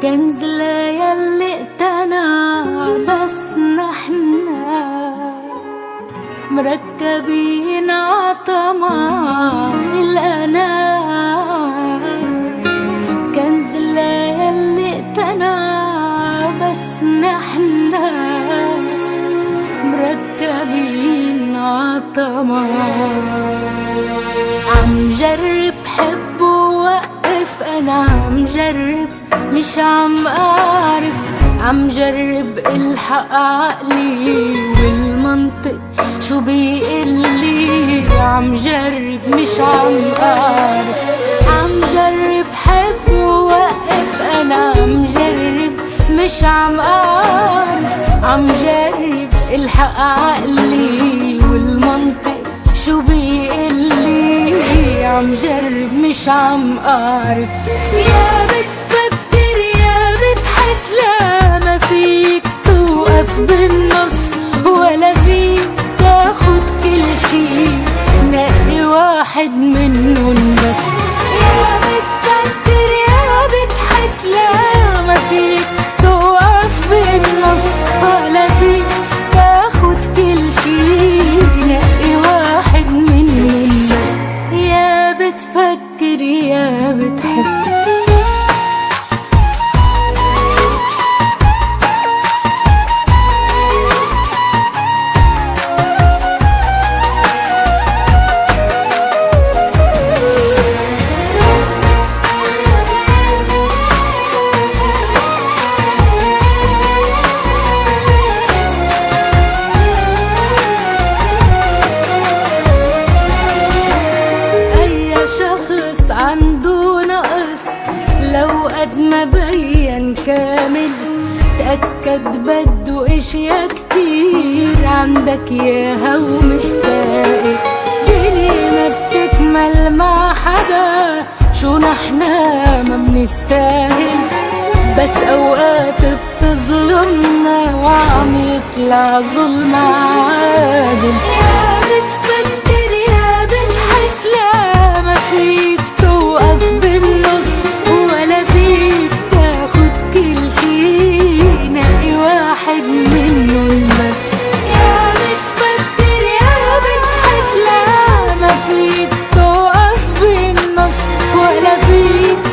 كنز يلي اقتنع بس نحنا مركبين عطمع الأنا. كنز يلي اقتنع بس نحنا مركبين عطمع. عم جرب حب ووقف، أنا عم جرب مش عم أعرف، عم جرب الحق عقلي والمنطق شو بيقلي. عم جرب مش عم أعرف، عم جرب حب ووقف، أنا عم جرب مش عم أعرف، عم جرب الحق عقلي والمنطق شو بيقلي. عم جرب مش عم أعرف. يا بتفكر يا بتحس، لا ما فيك توقف بالنص ولا فيك تاخد كل شي، نقي واحد منهم بس. يا بتفكر يا بتحس، لا ما فيك توقف بالنص ولا فيك تاخد كل شي، نقي واحد منهم بس. يا بتفكر يا بتحس. عنده نقص لو قد ما بين كامل، تأكد بده اشياء كتير عندك ياها ومش سائل. دنيا ما بتكمل مع حدا، شو نحنا ما بنستاهل، بس اوقات بتظلمنا وعم يطلع ظلم عادل. يا بتفكر يا بتحس، لا ما فيك توقف بالنص ولا فيك تاخد كل شي، نقي واحد منهم بس. يا بتفكر يا بتحس، لا ما فيك توقف بالنص ولا فيك